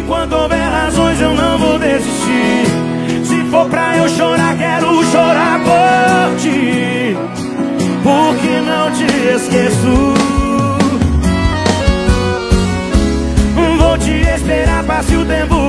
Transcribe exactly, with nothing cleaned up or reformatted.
Enquanto houver razões eu não vou desistir. Se for pra eu chorar, quero chorar por ti, porque não te esqueço. Vou te esperar, passe o tempo